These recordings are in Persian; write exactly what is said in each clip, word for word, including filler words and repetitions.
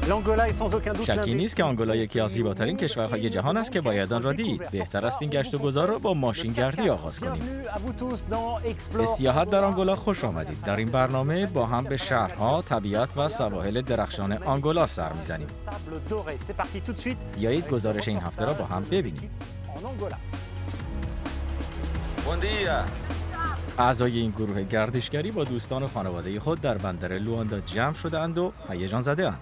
شکی نیست که آنگولا یکی از زیباترین کشورهای جهان است که باید آن را دید. بهتر است این گشت و گذار را با ماشین گردی آغاز کنیم. به سیاحت در آنگولا خوش آمدید. در این برنامه با هم به شهرها، طبیعت و سواحل درخشان آنگولا سر می‌زنیم. بیایید گزارش این هفته را با هم ببینیم. اعضای این گروه گردشگری با دوستان و خانواده خود در بندر لواندا جمع شده‌اند و هیجان زده‌اند.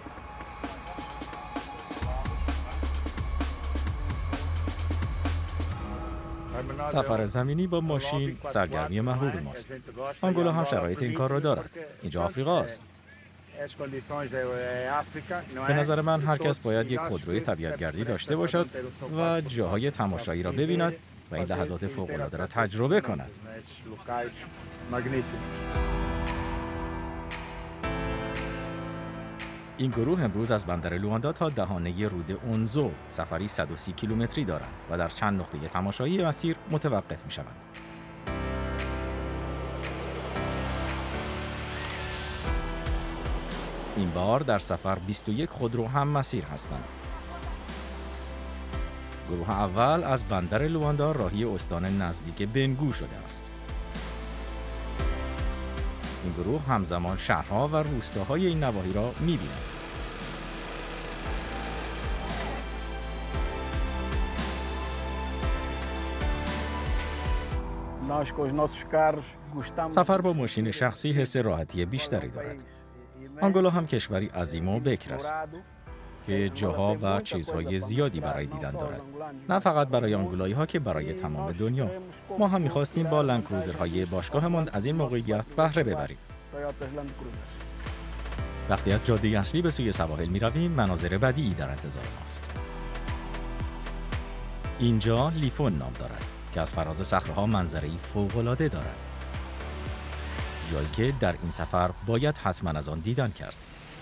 سفر زمینی با ماشین سرگرمی محبوب ماست. آنگولا هم شرایط این کار را دارد. اینجا آفریقا است. به نظر من هر کس باید یک خودروی طبیعت‌گردی داشته باشد و جاهای تماشایی را ببیند و این لحظات فوق‌العاده را تجربه کند. این گروه امروز از بندر لواندا تا دهانه رود اونزو سفری صد و سی کیلومتری دارند و در چند نقطه تماشایی مسیر متوقف می‌شوند. این بار در سفر بیست و یک خودرو هم مسیر هستند. گروه اول از بندر لواندا راهی استان نزدیک بنگو شده است. این گروه همزمان شهرها و روستاهای این نواحی را می‌بیند. سفر با ماشین شخصی حس راحتی بیشتری دارد. آنگولا هم کشوری عظیم و بکر است که جاها و چیزهای زیادی برای دیدن دارد. نه فقط برای آنگولایی ها که برای تمام دنیا. ما هم می‌خواستیم با لندکروزرهای باشگاهمان از این موقعیت بهره ببریم. وقتی از جاده اصلی به سوی سواحل می‌رویم، مناظر بدیعی در انتظار ماست. اینجا لیفون نام دارد که از فراز صخره‌ها منظره‌ای فوق‌العاده دارد. جایی که در این سفر باید حتما از آن دیدن کرد.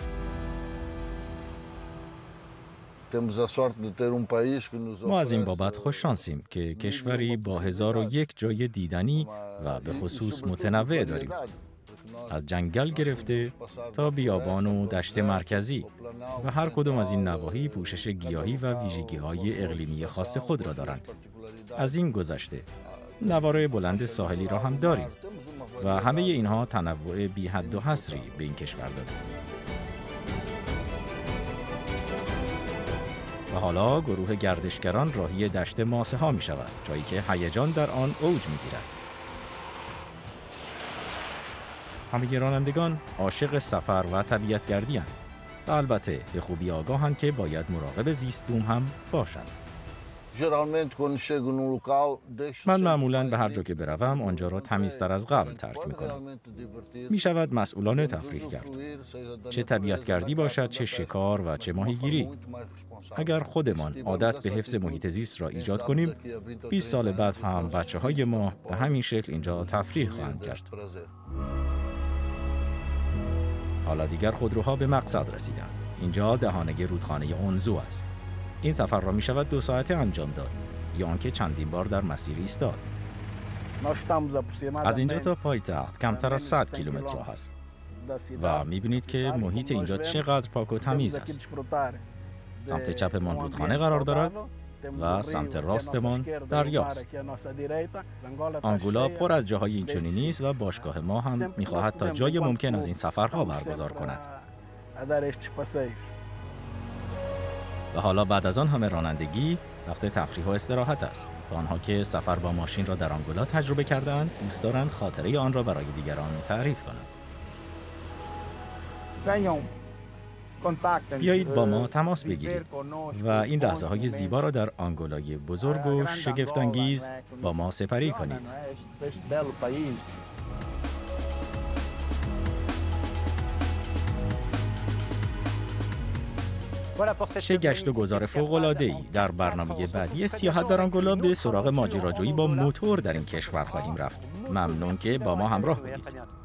ما از این بابت خوش شانسیم که کشوری با هزار و یک جای دیدنی و به خصوص متنوع داریم. از جنگل گرفته تا بیابان و دشت مرکزی و هر کدام از این نواحی پوشش گیاهی و ویژگی‌های اقلیمی خاص خود را دارند. از این گذشته نوار بلند ساحلی را هم داریم و همه اینها تنوع بی حد و حصری به این کشور داده. و حالا گروه گردشگران راهی دشت ماسه ها می شود، جایی که هیجان در آن اوج می گیرد. همه رانندگان عاشق سفر و طبیعت‌گردی اند و البته به خوبی آگاهند که باید مراقب زیست بوم هم باشند. من معمولاً به هر جا که بروم آنجا را تمیزتر از قبل ترک می‌کنم. می شود مسئولانه تفریح کرد. چه طبیعت‌گردی باشد، چه شکار و چه ماهیگیری. اگر خودمان عادت به حفظ محیط زیست را ایجاد کنیم، بیست سال بعد هم بچه‌های ما به همین شکل اینجا تفریح خواهند کرد. حالا دیگر خودروها به مقصد رسیدند. اینجا دهانه رودخانه اونزو است. این سفر را می شود دو ساعته انجام داد یا آنکه چندین بار در مسیر ایستاد. از اینجا تا پایتخت کمتر از صد کیلومتر راه است و می بینید که محیط اینجا چقدر پاک و تمیز است. سمت چپمان رودخانه قرار دارد و سمت راستمان دریاست. آنگولا پر از جاهای اینچنین نیست و باشگاه ما هم می خواهد تا جای ممکن از این سفرها برگزار کند. و حالا بعد از آن همه رانندگی وقت تفریح و استراحت است. و آنها که سفر با ماشین را در آنگولا تجربه کردند دوست دارند خاطره آن را برای دیگران تعریف کنند. بیایید با ما تماس بگیرید و این لحظه های زیبا را در آنگولای بزرگ و شگفت‌انگیز با ما سپری کنید. چه گشت و گذار فوق‌العاده‌ای. در برنامه بعدی سیاحت در آنگولا به سراغ ماجراجویی با موتور در این کشور خواهیم رفت. ممنون که با ما همراه بودید.